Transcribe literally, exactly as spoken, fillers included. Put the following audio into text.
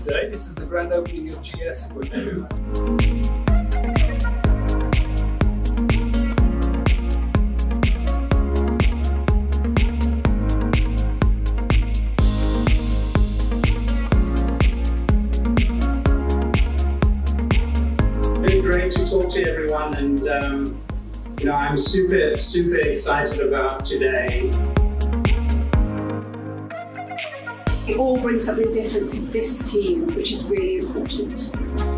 today. This is the grand opening of G S four U. Really great to talk to everyone, and um, you know, I'm super, super excited about today. We all bring something different to this team, which is really important.